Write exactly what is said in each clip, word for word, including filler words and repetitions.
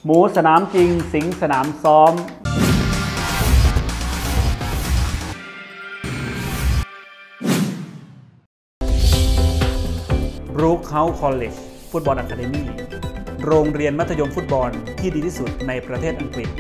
หมูสนามจริงสิงสนามซ้อมบรูคเฮาส์คอลเลจฟุตบอลอะคาเดมี่โรงเรียนมัธยมฟุตบอลที่ดีที่สุดในประเทศอังกฤษ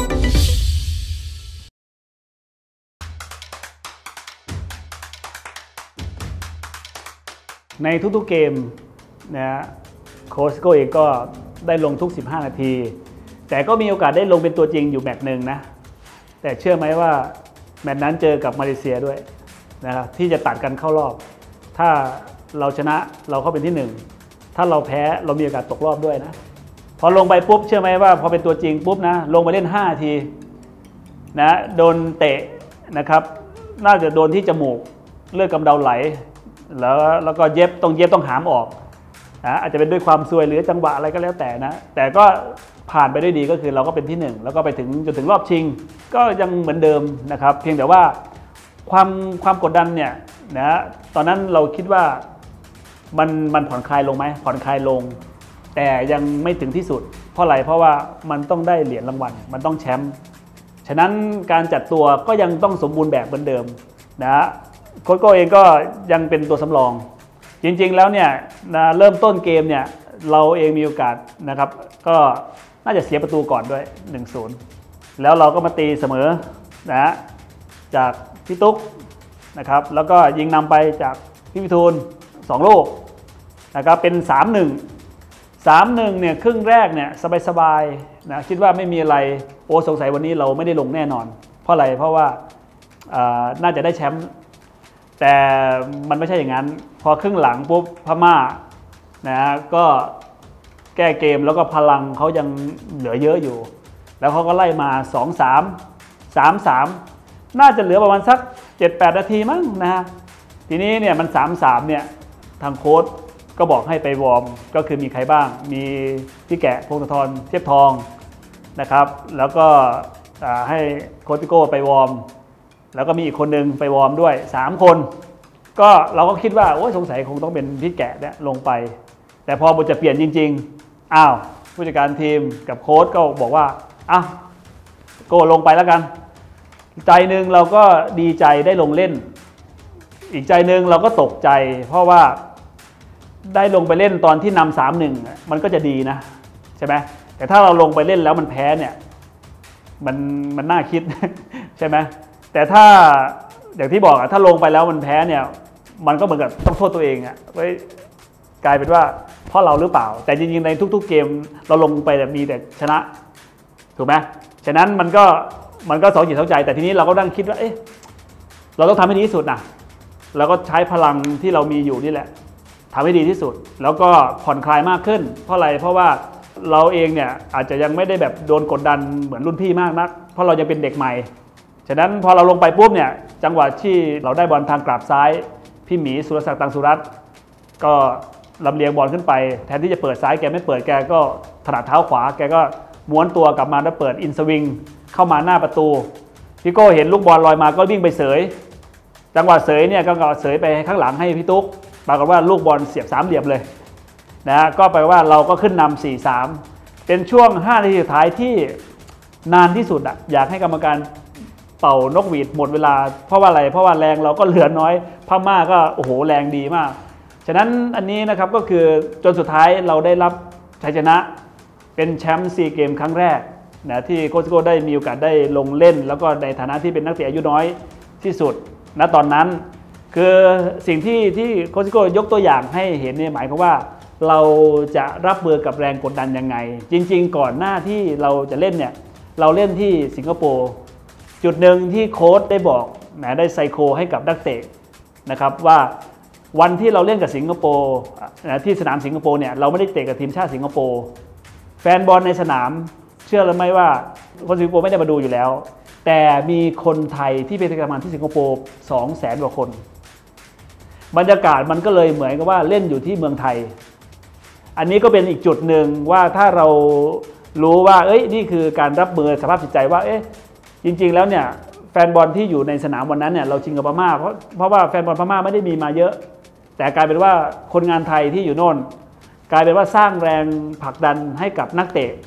ในทุกๆเกมนะโค้ชโก้เองก็ได้ลงทุกสิบห้านาทีแต่ก็มีโอกาสได้ลงเป็นตัวจริงอยู่แมตช์หนึ่งนะแต่เชื่อไหมว่าแมตช์นั้นเจอกับมาเลเซียด้วยนะครับที่จะตัดกันเข้ารอบถ้าเราชนะเราเข้าเป็นที่หนึ่งถ้าเราแพ้เรามีโอกาสตกรอบด้วยนะพอลงไปปุ๊บเชื่อไหมว่าพอเป็นตัวจริงปุ๊บนะลงไปเล่นห้านาทีนะโดนเตะนะครับน่าจะโดนที่จมูกเลือดกำเดาไหลแล้วแล้วก็เย็บต้องเย็บต้องหามออกนะอาจจะเป็นด้วยความซวยหรือจังหวะอะไรก็แล้วแต่นะแต่ก็ผ่านไปได้ดีก็คือเราก็เป็นที่หนึ่งแล้วก็ไปถึงจนถึงรอบชิงก็ยังเหมือนเดิมนะครับเพียงแต่ว่าความความกดดันเนี่ยนะตอนนั้นเราคิดว่ามันมันผ่อนคลายลงไหมผ่อนคลายลงแต่ยังไม่ถึงที่สุดเพราะอะไรเพราะว่ามันต้องได้เหรียญรางวัลมันต้องแชมป์ฉะนั้นการจัดตัวก็ยังต้องสมบูรณ์แบบเหมือนเดิมนะโค้ชโก้เองก็ยังเป็นตัวสำรองจริงๆแล้วเนี่ยนะเริ่มต้นเกมเนี่ยเราเองมีโอกาสนะครับก็น่าจะเสียประตูก่อนด้วย หนึ่งศูนย์ แล้วเราก็มาตีเสมอนะจากพี่ตุ๊กนะครับแล้วก็ยิงนำไปจากพี่วิทูลสองลูกนะครับเป็น สามหนึ่ง สามหนึ่งเนี่ยครึ่งแรกเนี่ยสบายๆนะคิดว่าไม่มีอะไรโอ้สงสัยวันนี้เราไม่ได้ลงแน่นอนเพราะอะไรเพราะว่าน่าจะได้แชมป์แต่มันไม่ใช่อย่างนั้นพอครึ่งหลังปุ๊บพม่านะก็แก้เกมแล้วก็พลังเขายังเหลือเยอะอยู่แล้วเขาก็ไล่มา สองสาม สามสาม น่าจะเหลือประมาณสัก เจ็ดแปด นาทีมั้งนะฮะทีนี้เนี่ยมัน สามสาม เนี่ยทางโค้ชก็บอกให้ไปวอร์มก็คือมีใครบ้างมีพี่แกะพงศธรเทียบทองนะครับแล้วก็ให้โค้ชพี่โก้ไปวอร์มแล้วก็มีอีกคนนึงไปวอร์มด้วยสามคนก็เราก็คิดว่าโอ้ยสงสัยคงต้องเป็นพี่แกะเนี่ยลงไปแต่พอบทจะเปลี่ยนจริงๆอ้าวผู้จัดการทีมกับโค้ชก็บอกว่าอ้าวโก้ลงไปแล้วกันใจหนึ่งเราก็ดีใจได้ลงเล่นอีกใจหนึ่งเราก็ตกใจเพราะว่าได้ลงไปเล่นตอนที่นำ สามหนึ่ง มันก็จะดีนะใช่ไหมแต่ถ้าเราลงไปเล่นแล้วมันแพ้เนี่ยมันมันน่าคิดใช่ไหมแต่ถ้าอย่างที่บอกอะถ้าลงไปแล้วมันแพ้เนี่ยมันก็เหมือนกับต้องโทษตัวเองอะไว้กลายเป็นว่าเพราะเราหรือเปล่าแต่จริงๆในทุกๆเกมเราลงไปแต่มีแต่ชนะถูกไหมฉะนั้นมันก็มันก็สองจิตสองใจแต่ทีนี้เราก็นั่งคิดว่าเอ๊ะเราต้องทำให้ดีที่สุดนะแล้วก็ใช้พลังที่เรามีอยู่นี่แหละทำให้ดีที่สุดแล้วก็ผ่อนคลายมากขึ้นเพราะอะไรเพราะว่าเราเองเนี่ยอาจจะยังไม่ได้แบบโดนกดดันเหมือนรุ่นพี่มากนักเพราะเรายังเป็นเด็กใหม่ฉะนั้นพอเราลงไปปุ๊บเนี่ยจังหวะที่เราได้บอลทางกราบซ้ายพี่หมีสุรศักดิ์ตังสุรัตน์ก็ลำเลียงบอลขึ้นไปแทนที่จะเปิดซ้ายแกไม่เปิดแกก็ถนัดเท้าขวาแกก็ม้วนตัวกลับมาแล้วเปิดอินสวิงเข้ามาหน้าประตูพี่โก้เห็นลูกบอลลอยมาก็วิ่งไปเสยจังหวะเสยเนี่ยก็เสยไปข้างหลังให้พี่ตุ๊กปรากฏว่าลูกบอลเสียบสามเหลี่ยมเลยนะก็แปลว่าเราก็ขึ้นนำ สี่สาม เป็นช่วงห้านาทีสุดท้ายที่นานที่สุดอะอยากให้กรรมการเป่านกหวีดหมดเวลาเพราะว่าอะไรเพราะว่าแรงเราก็เหลือน้อยพม่าก็โอ้โหแรงดีมากฉะนั้นอันนี้นะครับก็คือจนสุดท้ายเราได้รับชัยชนะเป็นแชมป์ซีเกมครั้งแรกนะที่โค้ชโก้ได้มีโอกาสได้ลงเล่นแล้วก็ในฐานะที่เป็นนักเตะอายุน้อยที่สุดณตอนนั้นคือสิ่งที่ที่โค้ชโก้ยกตัวอย่างให้เห็นเนี่ยหมายความว่าเราจะรับมือกับแรงกดดันยังไงจริงๆก่อนหน้าที่เราจะเล่นเนี่ยเราเล่นที่สิงคโปร์จุดหนึ่งที่โค้ชได้บอกนะได้ไซโคให้กับนักเตะนะครับว่าวันที่เราเล่นกับสิงคโปร์นะที่สนามสิงคโปร์เนี่ยเราไม่ได้เตะกับทีมชาติสิงคโปร์แฟนบอลในสนามเชื่อหรือไม่ว่าคนสิงคโปร์ไม่ได้มาดูอยู่แล้วแต่มีคนไทยที่เป็นทำงานที่สิงคโปร์สองแสนกว่าคนบรรยากาศมันก็เลยเหมือนกับว่าเล่นอยู่ที่เมืองไทยอันนี้ก็เป็นอีกจุดหนึ่งว่าถ้าเรารู้ว่าเอ้ยนี่คือการรับมือสภาพจิตใจว่าเอ๊ะจริงๆแล้วเนี่ยแฟนบอลที่อยู่ในสนามวันนั้นเนี่ยเราชิงกับพม่าเพราะเพราะว่าแฟนบอลพม่าไม่ได้มีมาเยอะแต่กลายเป็นว่าคนงานไทยที่อยู่โน่นกลายเป็นว่าสร้างแรงผลักดันให้กับนักเตะ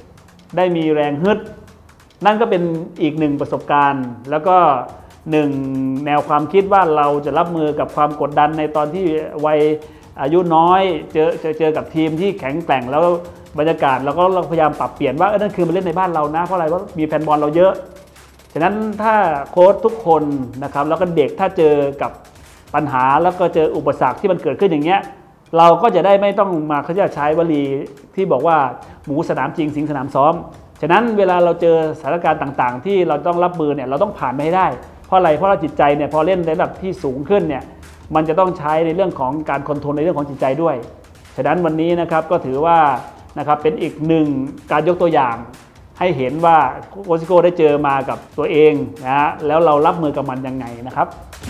ได้มีแรงฮึดนั่นก็เป็นอีกหนึ่งประสบการณ์แล้วก็หนึ่งแนวความคิดว่าเราจะรับมือกับความกดดันในตอนที่วัยอายุน้อยเจอเจอเจอกับทีมที่แข็งแกร่งแล้วบรรยากาศเราก็เราพยายามปรับเปลี่ยนว่าเออนั่นคือมาเล่นในบ้านเรานะเพราะอะไรเพราะมีแฟนบอลเราเยอะฉะนั้นถ้าโค้ชทุกคนนะครับแล้วก็เด็กถ้าเจอกับปัญหาแล้วก็เจออุปสรรคที่มันเกิดขึ้นอย่างเงี้ยเราก็จะได้ไม่ต้องมาเขาจะใช้วลีที่บอกว่าหมูสนามจริงสิงสนามซ้อมฉะนั้นเวลาเราเจอสถานการณ์ต่างๆที่เราต้องรับมือเนี่ยเราต้องผ่านไปให้ได้เพราะอะไรเพราะเราจิตใจเนี่ยพอเล่นในระดับที่สูงขึ้นเนี่ยมันจะต้องใช้ในเรื่องของการคอนโทรลในเรื่องของจิตใจด้วยฉะนั้นวันนี้นะครับก็ถือว่านะครับเป็นอีกหนึ่งการยกตัวอย่างให้เห็นว่าโค้ชซิโก้ได้เจอมากับตัวเองนะฮะแล้วเรารับมือกับมันยังไงนะครับ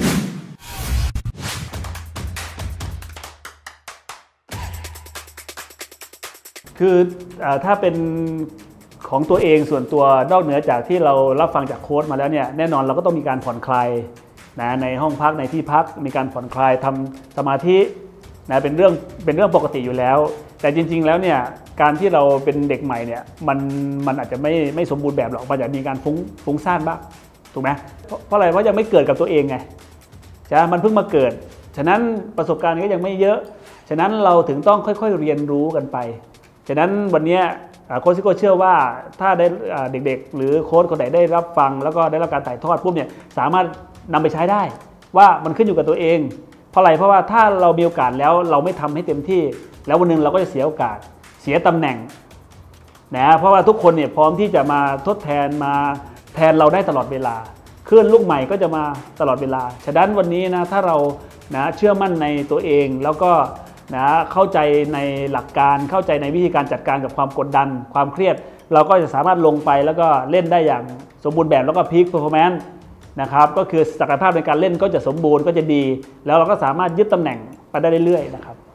คือถ้าเป็นของตัวเองส่วนตัวนอกเหนือจากที่เรารับฟังจากโค้ชมาแล้วเนี่ยแน่นอนเราก็ต้องมีการผ่อนคลายนะในห้องพักในที่พักมีการผ่อนคลายทำสมาธินะเป็นเรื่องเป็นเรื่องปกติอยู่แล้วแต่จริงๆแล้วเนี่ยการที่เราเป็นเด็กใหม่เนี่ยมันมันอาจจะไม่ไม่สมบูรณ์แบบหรอกมันจะมีการฟุ้งฟุ้งซ่านบ้างถูกไหมเพราะเพราะอะไรเพราะยังไม่เกิดกับตัวเองไงใช่มันเพิ่งมาเกิดฉะนั้นประสบการณ์ก็ยังไม่เยอะฉะนั้นเราถึงต้องค่อยๆเรียนรู้กันไปฉะนั้นวันนี้โค้ชซิโก้เชื่อว่าถ้าได้เด็กๆหรือโค้ชคนไหนได้รับฟังแล้วก็ได้รับการถ่ายทอดปุ๊บเนี่ยสามารถนำไปใช้ได้ว่ามันขึ้นอยู่กับตัวเองเพราะอะไรเพราะว่าถ้าเรามีโอกาสแล้วเราไม่ทำให้เต็มที่แล้ววันนึงเราก็จะเสียโอกาสเสียตำแหน่งนะเพราะว่าทุกคนเนี่ยพร้อมที่จะมาทดแทนมาแทนเราได้ตลอดเวลาคลื่นลูกใหม่ก็จะมาตลอดเวลาฉะนั้นวันนี้นะถ้าเรานะเชื่อมั่นในตัวเองแล้วก็นะเข้าใจในหลักการเข้าใจในวิธีการจัดการกับความกดดันความเครียดเราก็จะสามารถลงไปแล้วก็เล่นได้อย่างสมบูรณ์แบบแล้วก็พีคเพอร์ฟอร์แมนซ์นะครับก็คือศักยภาพในการเล่นก็จะสมบูรณ์ก็จะดีแล้วเราก็สามารถยึดตำแหน่งไปได้เรื่อยๆนะครับ